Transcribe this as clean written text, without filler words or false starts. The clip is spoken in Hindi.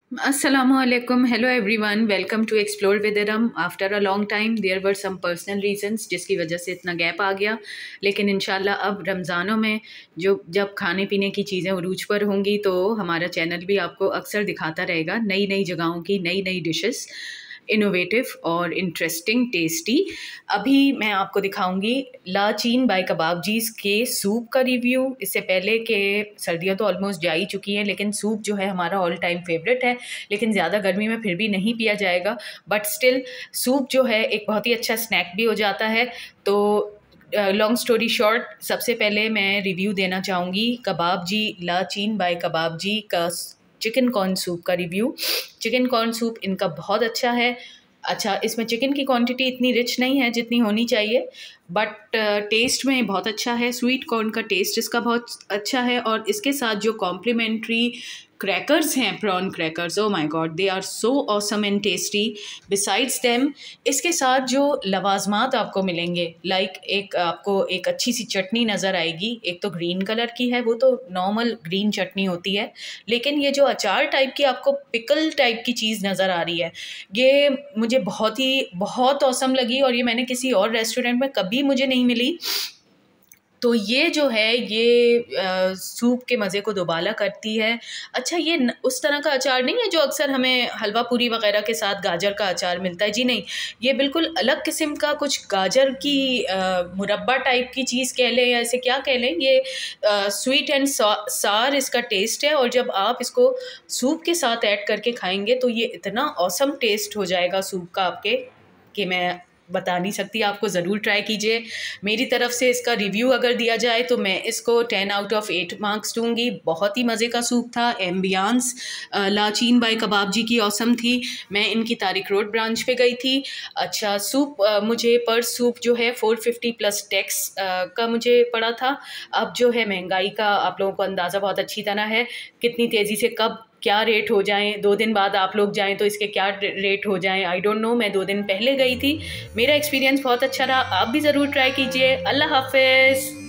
Assalamualaikum. Hello everyone. Welcome to Explore with Iram. After a long time there were some personal reasons जिसकी वजह से इतना गैप आ गया, लेकिन इंशाल्लाह अब रमज़ानों में जो जब खाने पीने की चीज़ें उरूज पर होंगी तो हमारा चैनल भी आपको अक्सर दिखाता रहेगा नई नई जगहों की नई नई डिशेस, इनोवेटिव और इंटरेस्टिंग टेस्टी। अभी मैं आपको दिखाऊंगी लाचीन बाय कबाबजीज़ के सूप का रिव्यू। इससे पहले के सर्दियां तो ऑलमोस्ट जा ही चुकी हैं, लेकिन सूप जो है हमारा ऑल टाइम फेवरेट है, लेकिन ज़्यादा गर्मी में फिर भी नहीं पिया जाएगा। बट स्टिल सूप जो है एक बहुत ही अच्छा स्नैक भी हो जाता है। तो लॉन्ग स्टोरी शॉर्ट, सबसे पहले मैं रिव्यू देना चाहूँगी कबाबजी लाचीन बाय कबाबजी का चिकन कॉर्न सूप का रिव्यू। चिकन कॉर्न सूप इनका बहुत अच्छा है। अच्छा, इसमें चिकन की क्वांटिटी इतनी रिच नहीं है जितनी होनी चाहिए, बट टेस्ट में बहुत अच्छा है। स्वीट कॉर्न का टेस्ट इसका बहुत अच्छा है, और इसके साथ जो कॉम्प्लीमेंट्री क्रैकर्स हैं, prawn crackers, oh my God, they are so awesome and tasty. Besides them इसके साथ जो लवाजमात आपको मिलेंगे, लाइक एक आपको एक अच्छी सी चटनी नज़र आएगी। एक तो ग्रीन कलर की है, वो तो नॉर्मल ग्रीन चटनी होती है, लेकिन ये जो अचार टाइप की आपको पिकल टाइप की चीज़ नज़र आ रही है, ये मुझे बहुत ऑसम लगी, और ये मैंने किसी और रेस्टोरेंट में कभी मुझे नहीं मिली। तो ये जो है ये सूप के मज़े को दोबाला करती है। अच्छा, ये उस तरह का अचार नहीं है जो अक्सर हमें हलवा पूरी वग़ैरह के साथ गाजर का अचार मिलता है, जी नहीं, ये बिल्कुल अलग किस्म का कुछ गाजर की मुरब्बा टाइप की चीज़ कह लें या इसे क्या कह लें, ये स्वीट एंड सार इसका टेस्ट है, और जब आप इसको सूप के साथ ऐड करके खाएंगे तो ये इतना ऑसम टेस्ट हो जाएगा सूप का आपके कि मैं बता नहीं सकती। आपको ज़रूर ट्राई कीजिए। मेरी तरफ से इसका रिव्यू अगर दिया जाए तो मैं इसको 10 आउट ऑफ 8 मार्क्स दूँगी। बहुत ही मज़े का सूप था। एम्बियंस लाचीन बाय कबाबजी की औसम थी। मैं इनकी तारिक रोड ब्रांच पे गई थी। अच्छा, सूप मुझे पर सूप जो है 450 प्लस टैक्स का मुझे पड़ा था। अब जो है महंगाई का आप लोगों को अंदाज़ा बहुत अच्छी तरह है, कितनी तेज़ी से कब क्या रेट हो जाएं। 2 दिन बाद आप लोग जाएं तो इसके क्या रेट हो जाएं, आई डोंट नो। मैं 2 दिन पहले गई थी, मेरा एक्सपीरियंस बहुत अच्छा रहा। आप भी ज़रूर ट्राई कीजिए। अल्लाह हाफ़िज़।